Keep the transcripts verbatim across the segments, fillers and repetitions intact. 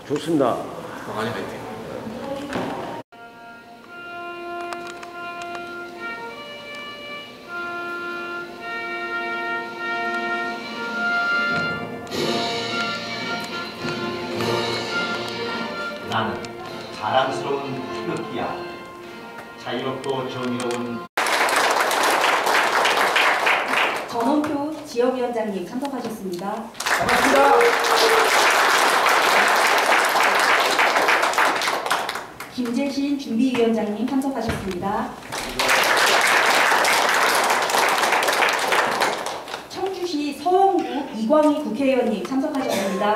좋습니다. 광안이 화이팅. 나는 자랑스러운 태극기야. 자유롭고 정의로운 전원표 지역위원장님 참석하셨습니다. 반갑습니다. 김재신 준비위원장님 참석하셨습니다. 청주시 서원구 이광희 국회의원님 참석하셨습니다.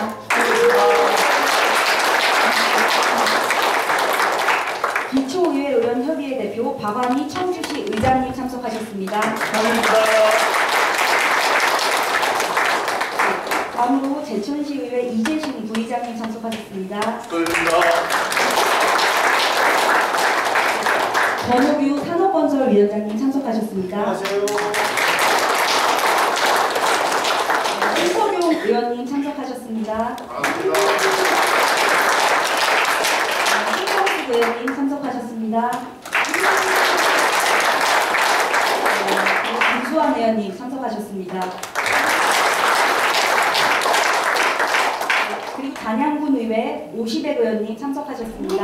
기초의회 의원 협의회 대표 박완희 청주시 의장님 참석하셨습니다. 반갑습니다. 다음으로 제천시의회 이재신 부의장님 참석하셨습니다. 반갑습니다. 권호규 산업건설위원장님 참석하셨습니다. 안녕하세요. 홍석용 의원님 참석하셨습니다. 반갑습니다. 신성수 의원님 참석하셨습니다. 김수환 의원님 참석하셨습니다. 그리고 단양군 의회 오시백 의원님 참석하셨습니다.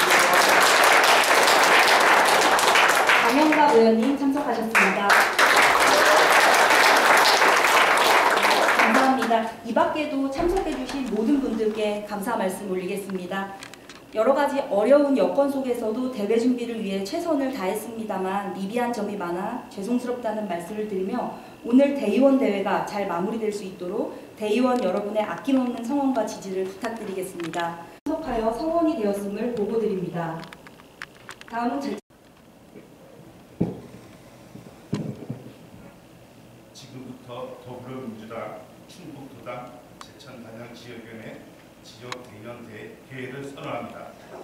강영갑 의원님 참석하셨습니다. 감사합니다. 이 밖에도 참석해주신 모든 분들께 감사 말씀 올리겠습니다. 여러 가지 어려운 여건 속에서도 대회 준비를 위해 최선을 다했습니다만 미비한 점이 많아 죄송스럽다는 말씀을 드리며 오늘 대의원 대회가 잘 마무리될 수 있도록 대의원 여러분의 아낌없는 성원과 지지를 부탁드리겠습니다. 참석하여 성원이 되었음을 보고드립니다. 다음은 제... 지금부터 더불어민주당 충북도당 제천단양 지역위원회 지역 대의원 대회를 선언합니다.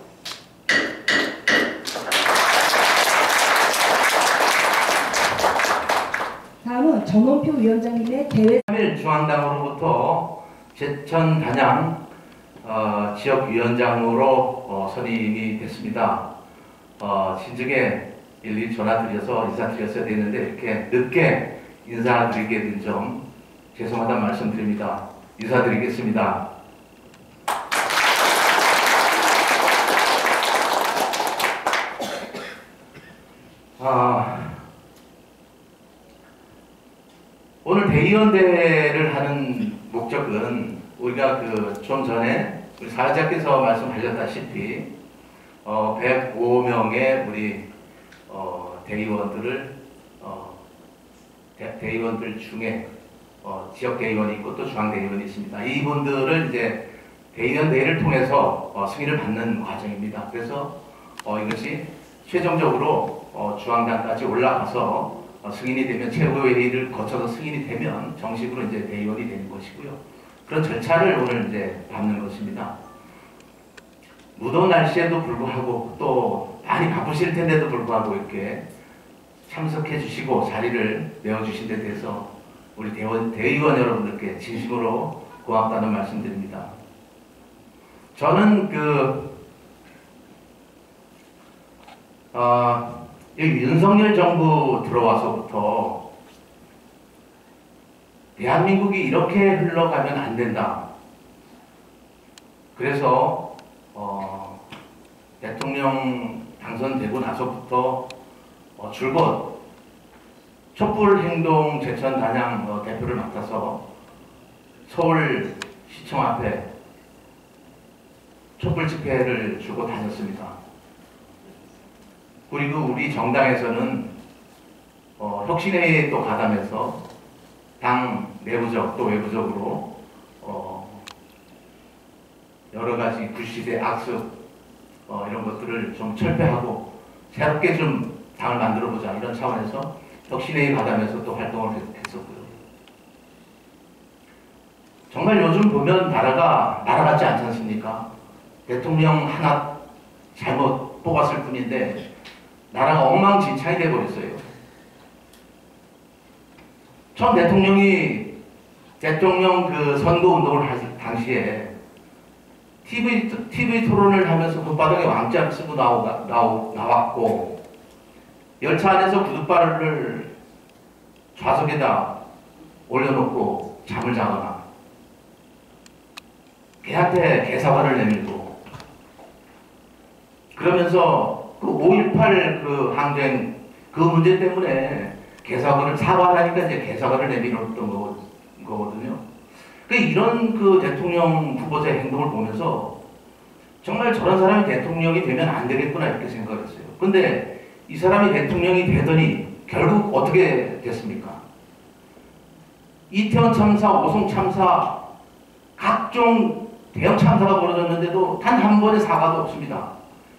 다음은 전원표 위원장님의 대회 삼 일 중앙당으로부터 제천 단양 어, 지역위원장으로 어, 선임이 됐습니다. 어, 진즉에 일일이 전화드려서 인사드렸어야 되는데 이렇게 늦게 인사드리게 된 점 죄송하다는 말씀드립니다. 인사드리겠습니다. 아, 오늘 대의원 대회를 하는 목적은 우리가 그 좀 전에 우리 사회자께서 말씀하셨다시피 어, 백오 명의 우리 어, 대의원들을 어, 대, 대의원들 중에 어, 지역 대의원이 있고 또 중앙 대의원이 있습니다. 이분들을 이제 대의원 대회를 통해서 어, 승인을 받는 과정입니다. 그래서 어, 이것이 최종적으로 어, 중앙당까지 올라가서 어, 승인이 되면 최고회의를 거쳐서 승인이 되면 정식으로 이제 대의원이 되는 것이고요. 그런 절차를 오늘 이제 밟는 것입니다. 무더운 날씨에도 불구하고 또 많이 바쁘실 텐데도 불구하고 이렇게 참석해 주시고 자리를 내어주신 데 대해서 우리 대원, 대의원 여러분들께 진심으로 고맙다는 말씀드립니다. 저는 그 어, 여기 윤석열 정부 들어와서부터 대한민국이 이렇게 흘러가면 안 된다. 그래서 어, 대통령 당선되고 나서부터 어, 줄곧 촛불행동 제천 단양 어, 대표를 맡아서 서울시청 앞에 촛불 집회를 주고 다녔습니다. 그리고 우리 정당에서는 어, 혁신회의에 또 가담해서 당 내부적 또 외부적으로 어, 여러 가지 구시대 악습 어, 이런 것들을 좀 철폐하고 새롭게 좀 당을 만들어보자 이런 차원에서 혁신회의 가담해서 또 활동을 했었고요. 정말 요즘 보면 나라가 나라 같지 않지 않습니까? 대통령 하나 잘못 뽑았을 뿐인데 나라가 엉망진창이 돼버렸어요. 처음 대통령이 대통령 그 선거 운동을 할 당시에 티비, 티비 토론을 하면서 돗바닥에 왕자 쓰고 나오, 나오, 나왔고, 열차 안에서 구둣발을 좌석에다 올려놓고 잠을 자거나, 걔한테 개사과를 내밀고, 그러면서 그 오일팔 그 항쟁 그 문제 때문에 개사과를 사과하니까 이제 개사과를 내밀었던 거, 거거든요. 그 이런 그 대통령 후보자의 행동을 보면서 정말 저런 사람이 대통령이 되면 안 되겠구나 이렇게 생각했어요. 근데 이 사람이 대통령이 되더니 결국 어떻게 됐습니까? 이태원 참사, 오송 참사, 각종 대형 참사가 벌어졌는데도 단 한 번의 사과도 없습니다.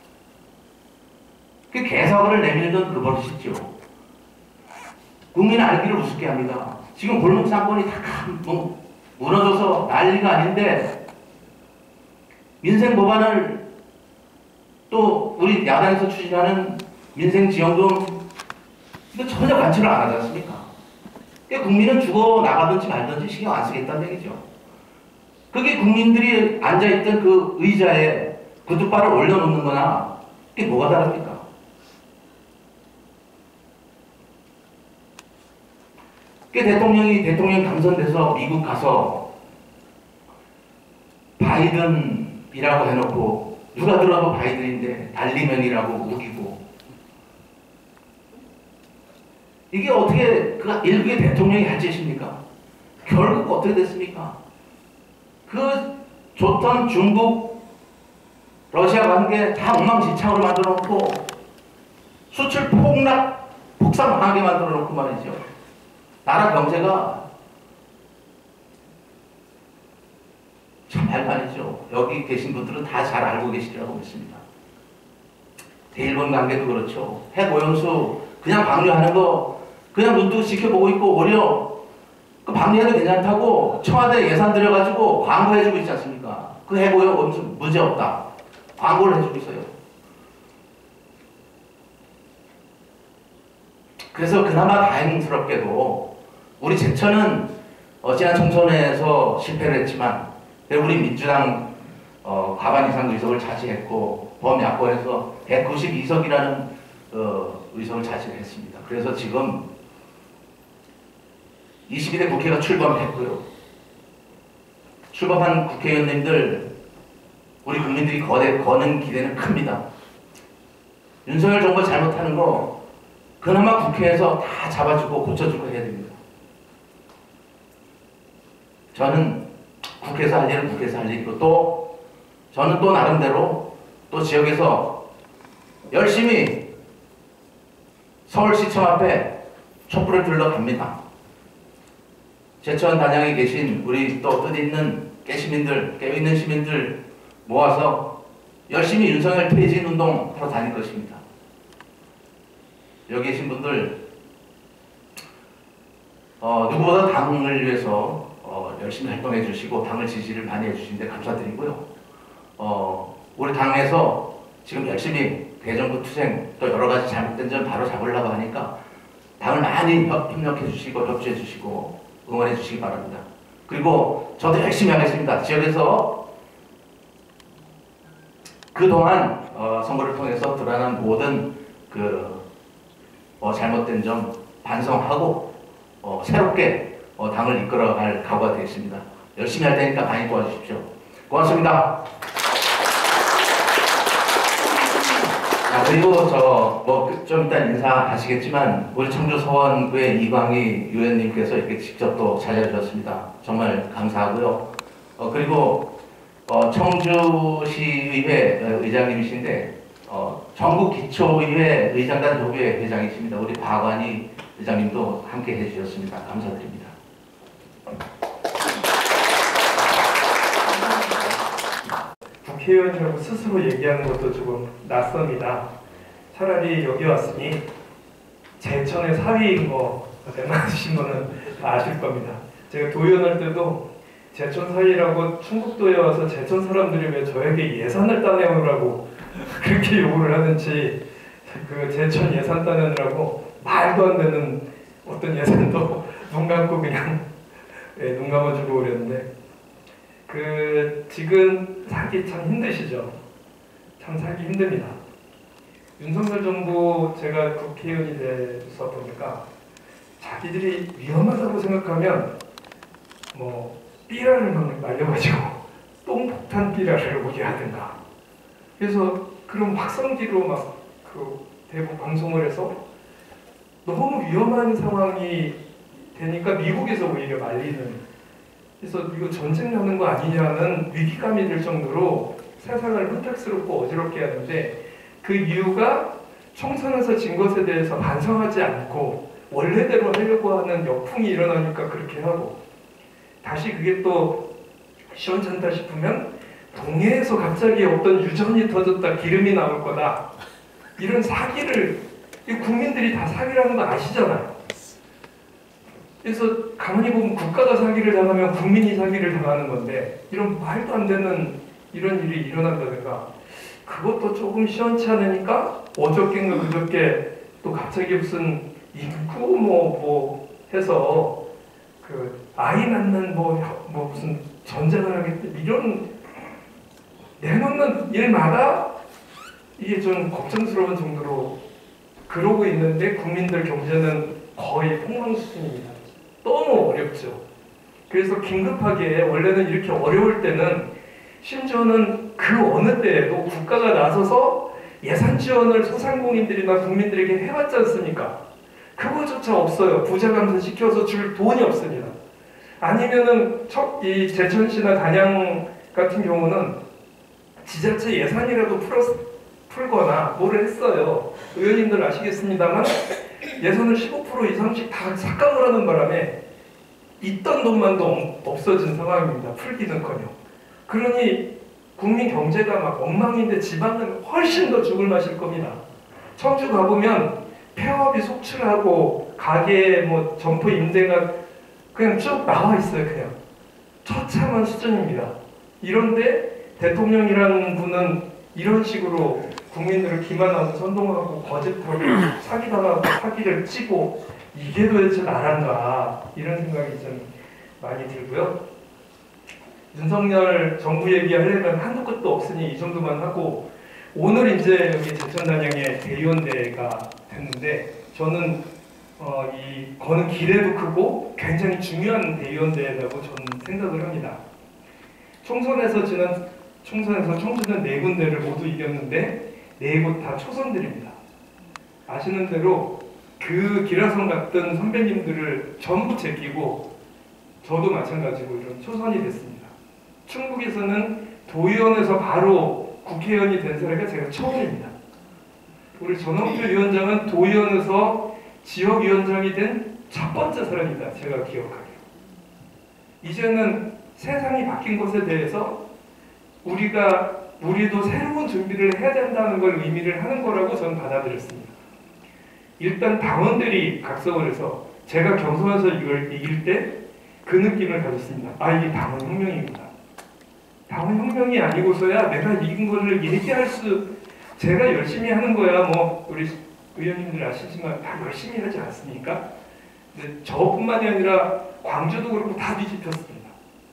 그 개사과를 내밀던 그 버릇이죠. 국민 알기를 우습게 합니다. 지금 골목 상권이 다 무너져서 난리가 아닌데 민생 법안을 또 우리 야당에서 추진하는 민생지원금 이거 전혀 관철을 안 하지 않습니까? 그러니까 국민은 죽어 나가든지 말든지 신경 안 쓰겠다는 얘기죠. 그게 국민들이 앉아있던 그 의자에 구둣발을 올려놓는 거나 그게 뭐가 다릅니까? 그 대통령이 대통령 당선돼서 미국 가서 바이든이라고 해놓고 누가 들어도 바이든인데 달리면이라고 우기고 이게 어떻게 그 일국의 대통령이 할 짓입니까? 결국 어떻게 됐습니까? 그 좋던 중국 러시아 관계 다 엉망진창으로 만들어 놓고 수출 폭락 폭삭하게 만들어 놓고 말이죠. 나라 경제가 참 말도 아니죠. 여기 계신 분들은 다 잘 알고 계시리라고 믿습니다. 대일본 관계도 그렇죠. 핵 오염수 그냥 방류하는 거 그냥 눈 뜨고 지켜보고 있고 오히려 그 방류해도 괜찮다고 청와대 예산 들여가지고 광고해주고 있지 않습니까? 그 핵 오염수 문제 없다. 광고를 해주고 있어요. 그래서 그나마 다행스럽게도 우리 제천은 어, 지난 총선에서 실패를 했지만 우리 민주당 어, 과반 이상 의석을 차지했고 범야권에서 백구십이 석이라는 어, 의석을 차지했습니다. 그래서 지금 이십이 대 국회가 출범했고요. 출범한 국회의원님들 우리 국민들이 거대, 거는 기대는 큽니다. 윤석열 정부 잘못하는 거 그나마 국회에서 다 잡아주고 고쳐주고 해야 됩니다. 저는 국회에서 할 일은 국회에서 할 일이고 또 저는 또 나름대로 또 지역에서 열심히 서울시청 앞에 촛불을 들러갑니다. 제천 단양에 계신 우리 또 뜻있는 깨시민들, 깨어있는 시민들 모아서 열심히 윤석열 퇴진 운동 하러 다닐 것입니다. 여기 계신 분들 어, 누구보다 당을 위해서 어, 열심히 활동해 주시고 당을 지지를 많이 해주시는데 감사드리고요. 어, 우리 당에서 지금 열심히 대정부 투쟁 또 여러 가지 잘못된 점 바로 잡으려고 하니까 당을 많이 협력해 주시고 협조해 주시고 응원해 주시기 바랍니다. 그리고 저도 열심히 하겠습니다. 지역에서 그동안 어, 선거를 통해서 드러난 모든 그 어, 잘못된 점 반성하고 어, 새롭게 어, 당을 이끌어갈 각오가 되어 있습니다. 열심히 할 테니까 많이 도와주십시오. 고맙습니다. 아, 그리고 저 뭐 좀 이따 인사하시겠지만 우리 청주 서원구의 이광희 의원님께서 이렇게 직접 또 찾아주셨습니다. 정말 감사하고요. 어, 그리고 어, 청주시의회 의장님이신데 어, 전국기초의회 의장단 협의회 회장이십니다. 우리 박완희 의장님도 함께 해주셨습니다. 감사드립니다. 국회의원이라고 스스로 얘기하는 것도 조금 낯섭니다. 차라리 여기 왔으니 제천의 사위인 거 웬만하신 분은 다 아실 겁니다. 제가 도의원할 때도 제천 사위라고 충북도에 와서 제천 사람들이 왜 저에게 예산을 따내오라고 그렇게 요구를 하는지 그 제천 예산 따내느라고 말도 안 되는 어떤 예산도 눈 감고 그냥 네, 눈 감아주고 그랬는데 그 지금 살기 참 힘드시죠? 참 살기 힘듭니다. 윤석열 정부 제가 국회의원이 돼서 보니까 자기들이 위험하다고 생각하면 뭐 삐라를 막 날려가지고 똥폭탄 삐라를 오게 하든가. 그래서 그런 확성기로 막 그 대북 방송을 해서 너무 위험한 상황이 되니까 미국에서 오히려 말리는. 그래서 이거 전쟁 나는 거 아니냐는 위기감이 들 정도로 세상을 혼탁스럽고 어지럽게 하는데 그 이유가 총선에서 진 것에 대해서 반성하지 않고 원래대로 하려고 하는 역풍이 일어나니까 그렇게 하고 다시 그게 또 시원찮다 싶으면 동해에서 갑자기 어떤 유전이 터졌다 기름이 나올 거다 이런 사기를 국민들이 다 사기라는 거 아시잖아요. 그래서 가만히 보면 국가가 사기를 당하면 국민이 사기를 당하는 건데 이런 말도 안 되는 이런 일이 일어난다든가 그것도 조금 시원치 않으니까 어저께인가 그저께 또 갑자기 무슨 인구 뭐, 뭐 해서 그 아이 낳는 뭐, 뭐 무슨 전쟁을 하겠다 이런 내놓는 일마다 이게 좀 걱정스러운 정도로 그러고 있는데 국민들 경제는 거의 폭망 수준입니다. 너무 어렵죠. 그래서 긴급하게 원래는 이렇게 어려울 때는 심지어는 그 어느 때에도 국가가 나서서 예산 지원을 소상공인들이나 국민들에게 해왔지 않습니까? 그거조차 없어요. 부자 감세 시켜서 줄 돈이 없습니다. 아니면은 이 제천시나 단양 같은 경우는 지자체 예산이라도 풀었 풀거나 뭐를 했어요. 의원님들 아시겠습니다만 예산을 십오 퍼센트 이상씩 다 삭감을 하는 바람에 있던 돈만도 없어진 상황입니다. 풀기는커녕. 그러니 국민 경제가 막 엉망인데 지방은 훨씬 더 죽을 맛일 겁니다. 청주 가보면 폐업이 속출하고 가게 뭐 점포 임대가 그냥 쭉 나와 있어요. 그냥 처참한 수준입니다. 이런데 대통령이라는 분은 이런 식으로 국민들을 기만하고 선동하고 거짓하고 사기당하고 사기를 치고 이게 도대체 나란가 이런 생각이 좀 많이 들고요. 윤석열 정부 얘기하려면 한도 끝도 없으니 이 정도만 하고 오늘 이제 여기 제천단양의 대의원대가 됐는데 저는 어, 이 거는 기대도 크고 굉장히 중요한 대의원대라고 저는 생각을 합니다. 총선에서 지난 총선에서 청주는 네 군데를 모두 이겼는데 네 곳 다 초선들입니다. 아시는 대로 그 기라성 같은 선배님들을 전부 제끼고 저도 마찬가지고 이런 초선이 됐습니다. 충북에서는 도의원에서 바로 국회의원이 된 사례가 제가 처음입니다. 우리 전원표 위원장은 도의원에서 지역위원장이 된 첫 번째 사람이다. 제가 기억하기로. 이제는 세상이 바뀐 것에 대해서 우리가 우리도 새로운 준비를 해야 된다는 걸 의미를 하는 거라고 저는 받아들였습니다. 일단 당원들이 각성을 해서 제가 경선에서 이걸 이길 때 그 느낌을 가졌습니다. 아, 이게 당원 혁명이구나. 당원 혁명이 아니고서야 내가 이긴 거를 얘기할 수, 제가 열심히 하는 거야. 뭐 우리 의원님들 아시지만 다 열심히 하지 않습니까? 근데 저뿐만이 아니라 광주도 그렇고 다 뒤집혔습니다.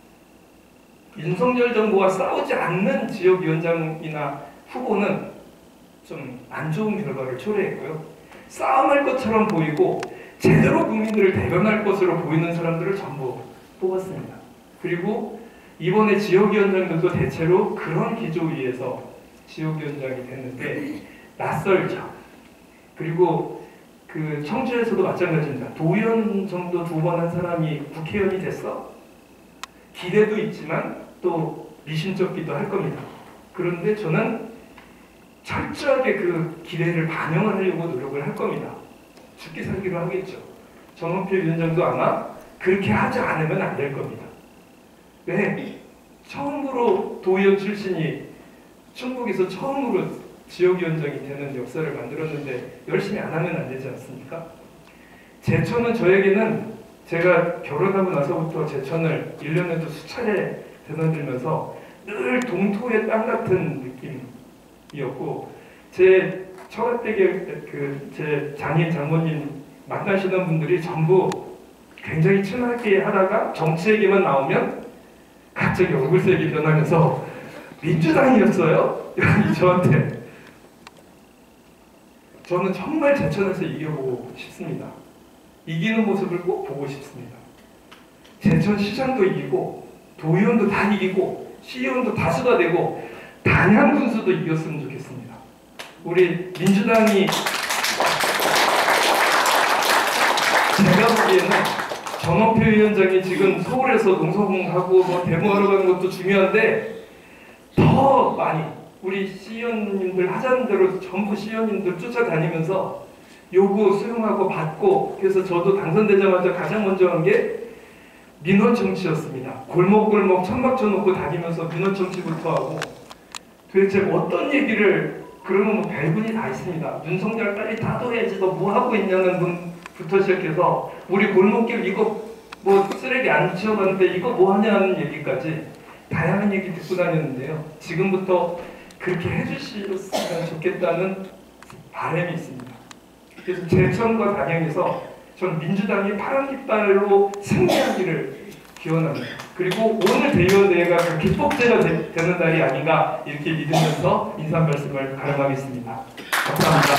윤석열 정부와 싸우지 않는 지역위원장이나 후보는 좀 안 좋은 결과를 초래했고요. 싸움할 것처럼 보이고 제대로 국민들을 대변할 것으로 보이는 사람들을 전부 뽑았습니다. 그리고 이번에 지역위원장들도 대체로 그런 기조 위에서 지역위원장이 됐는데 낯설죠. 그리고 그 청주에서도 마찬가지입니다. 도의원 정도 두 번 한 사람이 국회의원이 됐어? 기대도 있지만 또 미심쩍기도 할 겁니다. 그런데 저는 철저하게 그 기대를 반영을 하려고 노력을 할 겁니다. 죽기 살기로 하겠죠. 전원표 위원장도 아마 그렇게 하지 않으면 안 될 겁니다. 왜? 처음으로 도의원 출신이 충북에서 처음으로 지역위원장이 되는 역사를 만들었는데 열심히 안 하면 안 되지 않습니까? 제천은 저에게는 제가 결혼하고 나서부터 제천을 일 년에도 수차례 드나들면서 늘 동토의 땅 같은 느낌이었고 제 처가댁에 그 제 장인 장모님 만나시는 분들이 전부 굉장히 친하게 하다가 정치 얘기만 나오면 갑자기 얼굴색이 변하면서 민주당이었어요? 저한테. 저는 정말 제천에서 이겨보고 싶습니다. 이기는 모습을 꼭 보고 싶습니다. 제천시장도 이기고 도의원도 다 이기고 시의원도 다수가 되고 단양 군수도 이겼으면 좋겠습니다. 우리 민주당이 제가 보기에는 정원표 위원장이 지금 서울에서 농성하고 뭐 데모하러 가는 것도 중요한데 더 많이 우리 시의원님들 하자는 대로 전부 시의원님들 쫓아다니면서 요구 수용하고 받고 그래서 저도 당선되자마자 가장 먼저 한 게 민원 정치였습니다. 골목골목 천막 쳐놓고 다니면서 민원 정치부터 하고 도대체 어떤 얘기를 그러면 뭐 별분이 다 있습니다. 윤석열 빨리 타도해야지 너 뭐 하고 있냐는 분부터 시작해서 우리 골목길 이거 뭐 쓰레기 안 치워봤는데 이거 뭐 하냐는 얘기까지 다양한 얘기 듣고 다녔는데요. 지금부터 그렇게 해주셨으면 좋겠다는 바람이 있습니다. 그래서 제천과 단양에서 전 민주당이 파란 깃발로 승리하기를 기원합니다. 그리고 오늘 대의원대회가 그 기폭제가 되, 되는 날이 아닌가 이렇게 믿으면서 인사 말씀을 가름하겠습니다. 감사합니다.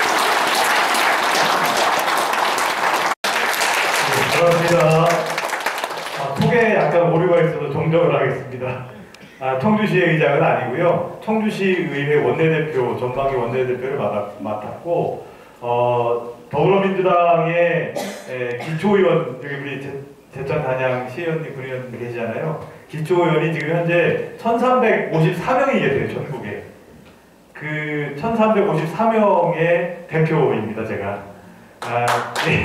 네, 감사합니다. 아, 톡에 약간 오류가 있어서 정정을 하겠습니다. 아, 청주시의 의장은 아니고요. 청주시의회 원내대표, 전방위 원내대표를 맡았, 맡았고 어, 더불어민주당의 에, 기초의원, 여기 우리 제, 제천 단양 시의원님, 군의원님 계시잖아요. 기초의원이 지금 현재 천삼백오십사 명이 계세요, 전국에. 그 천삼백오십사 명의 대표입니다, 제가. 아, 예.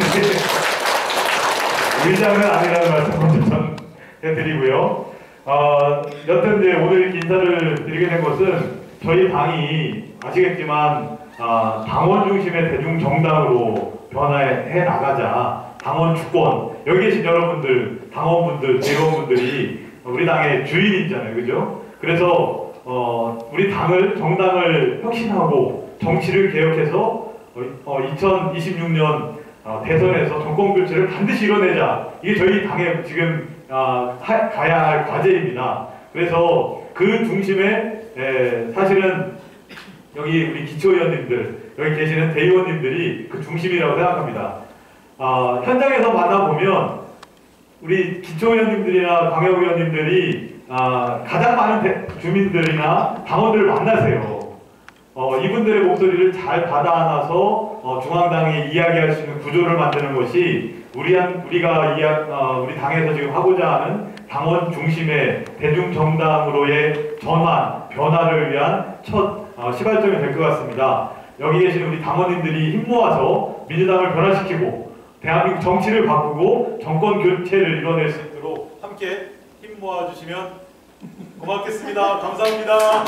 의장은 아니라는 말씀 먼저 전 해드리고요. 어, 여튼 이제 오늘 인사를 드리게 된 것은 저희 당이 아시겠지만 아, 당원 중심의 대중 정당으로 변화해 나가자. 당원 주권, 여기 계신 여러분들, 당원분들, 대의원분들이 우리 당의 주인이잖아요, 그죠? 그래서 어, 우리 당을, 정당을 혁신하고 정치를 개혁해서 어, 이천이십육 년 어, 대선에서 정권 교체를 반드시 이뤄내자. 이게 저희 당의 지금 어, 하, 가야 할 과제입니다. 그래서 그 중심에 에, 사실은 여기 우리 기초의원님들, 여기 계시는 대의원님들이 그 중심이라고 생각합니다. 어, 현장에서 만나보면 우리 기초의원님들이나 광역의원님들이 어, 가장 많은 대, 주민들이나 당원들을 만나세요. 어, 이분들의 목소리를 잘 받아 안아서 어, 중앙당이 이야기할 수 있는 구조를 만드는 것이 우리 한, 우리가 이야, 어, 우리 당에서 지금 하고자 하는 당원 중심의 대중 정당으로의 전환, 변화를 위한 첫 어, 시발점이 될 것 같습니다. 여기 계신 우리 당원님들이 힘 모아서 민주당을 변화시키고 대한민국 정치를 바꾸고 정권 교체를 이뤄낼 수 있도록 함께 힘 모아주시면 고맙겠습니다. 감사합니다.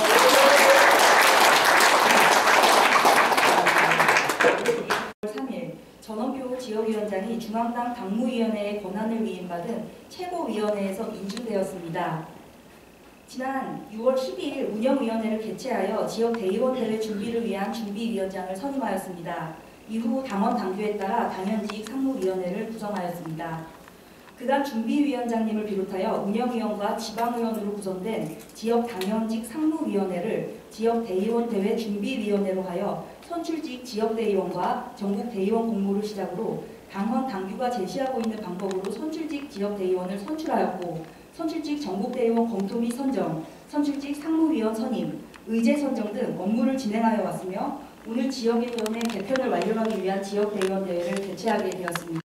삼 일 전원표 지역위원장이 중앙당 당무위원회의 권한을 위임받은 최고위원회에서 인준되었습니다. 지난 유월 십이일 운영위원회를 개최하여 지역 대의원 대회 준비를 위한 준비위원장을 선임하였습니다. 이후 당원 당규에 따라 당연직 상무위원회를 구성하였습니다. 그간 준비위원장님을 비롯하여 운영위원과 지방의원으로 구성된 지역 당연직 상무위원회를 지역 대의원 대회 준비위원회로 하여 선출직 지역대의원과 전국대의원 공모를 시작으로 당헌 당규가 제시하고 있는 방법으로 선출직 지역대의원을 선출하였고 선출직 전국대의원 검토 및 선정, 선출직 상무위원 선임, 의제 선정 등 업무를 진행하여 왔으며 오늘 지역의원의 개편을 완료하기 위한 지역대의원 대회를 개최하게 되었습니다.